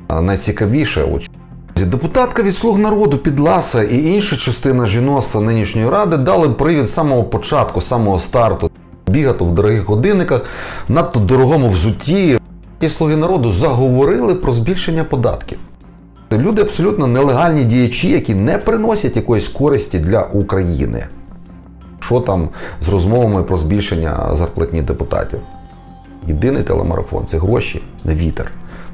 найцікавіше у цьому. Депутатка від «Слуг народу» Підласа і інша частина жіноцтва нинішньої ради дали привід з самого початку, з самого старту бігати в дорогих годинниках, надто дорогому взутті. І «Слуги народу» заговорили про збільшення податків. Люди абсолютно нелегальні діячі, які не приносять якоїсь користі для України. Що там з розмовами про збільшення зарплатні депутатів? Єдиний телемарафон – це гроші на вітер.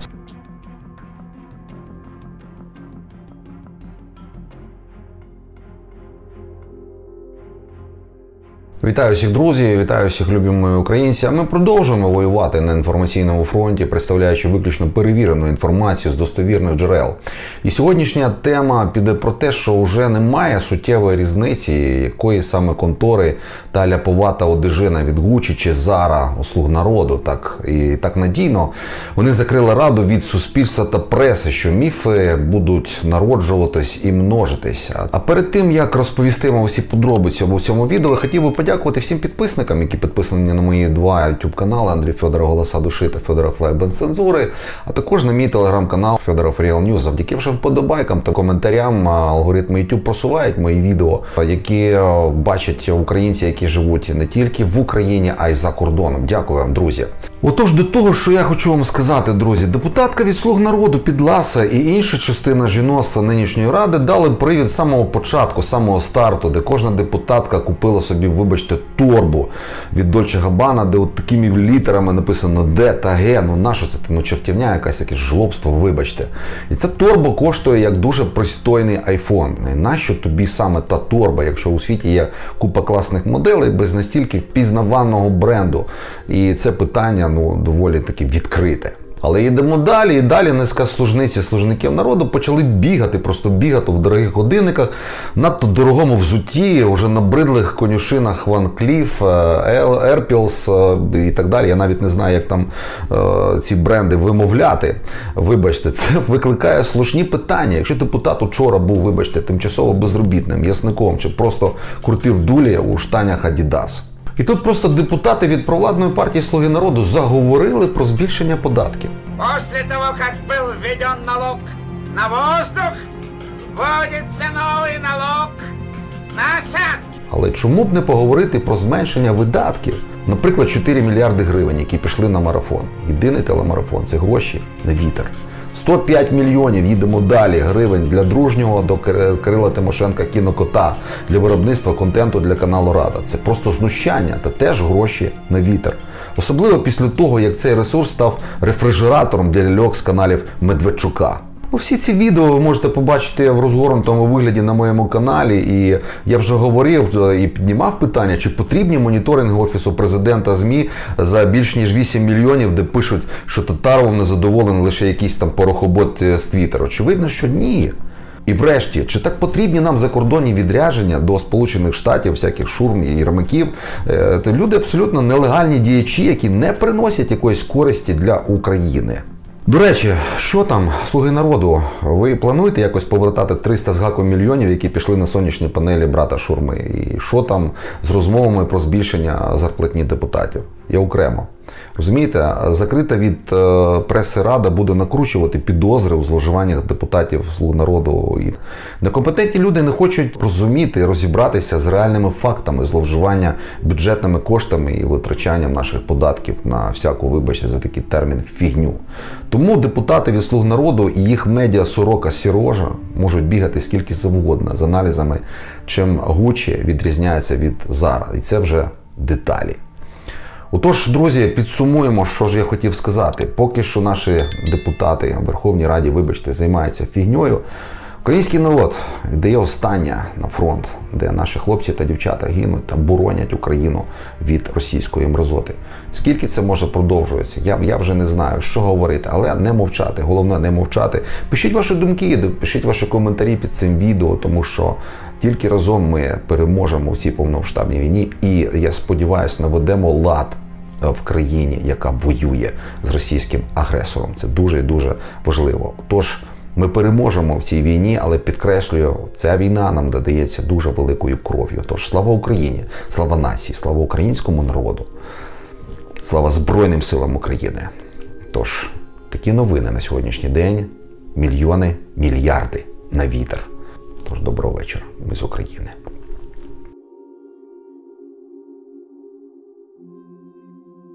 Вітаю всіх, друзі, вітаю всіх, любі мої українці. А ми продовжуємо воювати на інформаційному фронті, представляючи виключно перевірену інформацію з достовірних джерел. І сьогоднішня тема піде про те, що вже немає суттєвої різниці, якої саме контори та ляповата одежина від Гуччі чи Зара у «Слуг народу». Так надійно вони закрили раду від суспільства та преси, що міфи будуть народжуватись і множитися. А перед тим, як розповісти вам усі подробиці в цьому відео, я хотів би подякувати всім підписникам, які підписані на мої два YouTube канали Андрій Федоров «Голоса душі» та Федоров Лайв без цензури, а також на мій телеграм-канал Федоров Real News. Завдяки вашим вподобайкам та коментарям алгоритми YouTube просувають мої відео, які бачать українці, які живуть не тільки в Україні, а й за кордоном. Дякую вам, друзі. Отож, до того, що я хочу вам сказати, друзі. Депутатка від «Слуг народу» Підласа і інша частина жіноцтва нинішньої ради дали привід з самого початку, з самого старту, де кожна депутатка купила собі, вибачте, торбу від Дольче Габбана, де от такими літерами написано «Д» та «Г». Ну, нащо це? Ну, чертівня якась, якесь жлобство, вибачте. І ця торба коштує як дуже пристойний айфон. Нащо тобі саме та торба, якщо у світі є купа класних моделей без настільки впізнаваного бренду? І це питання, ну, доволі таки відкрите. Але йдемо далі, і далі низка служниць і служників народу почали бігати, просто бігати в дорогих годинниках, надто дорогому взутті, вже набридлих конюшинах Ван Кліф, Ерпілс і так далі. Я навіть не знаю, як там ці бренди вимовляти. Вибачте, це викликає слушні питання. Якщо депутат учора був, вибачте, тимчасово безробітним, ясником, чи просто крутив дулі у штанях Adidas. І тут просто депутати від провладної партії «Слуги народу» заговорили про збільшення податків. Після того, як був введен налог на воздух, вводиться новий налог на осадки. Але чому б не поговорити про зменшення видатків? Наприклад, 4 мільярди гривень, які пішли на марафон. Єдиний телемарафон – це гроші на вітер. 105 мільйонів, їдемо далі, гривень для дружнього до Кирила Тимошенка кінокота, для виробництва контенту для каналу Рада. Це просто знущання та теж гроші на вітер. Особливо після того, як цей ресурс став рефрижератором для ляльок з каналів Медведчука. Всі ці відео ви можете побачити в розгорнутому вигляді на моєму каналі, і я вже говорив і піднімав питання, чи потрібні моніторинги Офісу Президента ЗМІ за більш ніж 8 мільйонів, де пишуть, що Татаров незадоволений лише якийсь там порохобот з Твіттера. Очевидно, що ні. І врешті, чи так потрібні нам закордонні відрядження до Сполучених Штатів, всяких шурм і ярмаків? Люди абсолютно нелегальні діячі, які не приносять якоїсь користі для України. До речі, що там, «Слуги народу», ви плануєте якось повертати 300 з гаком мільйонів, які пішли на сонячні панелі брата Шурми? І що там з розмовами про збільшення зарплатні депутатів? Я окремо. Розумієте, закрита від преси Рада буде накручувати підозри у зловживаннях депутатів «Слуг народу». І некомпетентні люди не хочуть розуміти, розібратися з реальними фактами зловживання бюджетними коштами і витрачанням наших податків на всяку, вибачте за такий термін, фігню. Тому депутати від «Слуг народу» і їх медіа-сорока Сірожа можуть бігати скільки завгодно з аналізами, чим Гуччі відрізняється від Зара. І це вже деталі. Отож, друзі, підсумуємо, що ж я хотів сказати. Поки що наші депутати в Верховній Раді, вибачте, займаються фігньою, український народ віддає останнє на фронт, де наші хлопці та дівчата гинуть та боронять Україну від російської мразоти. Скільки це може продовжуватися? Я вже не знаю, що говорити, але не мовчати. Головне не мовчати. Пишіть ваші думки, пишіть ваші коментарі під цим відео, тому що тільки разом ми переможемо в цій повномасштабній війні і, я сподіваюся, наведемо лад в країні, яка воює з російським агресором. Це дуже і дуже важливо. Тож, ми переможемо в цій війні, але підкреслюю, ця війна нам додається дуже великою кров'ю. Тож, слава Україні, слава нації, слава українському народу, слава Збройним силам України. Тож, такі новини на сьогоднішній день. мільйони, мільярди на вітер. Тож доброго вечора. Ми з України.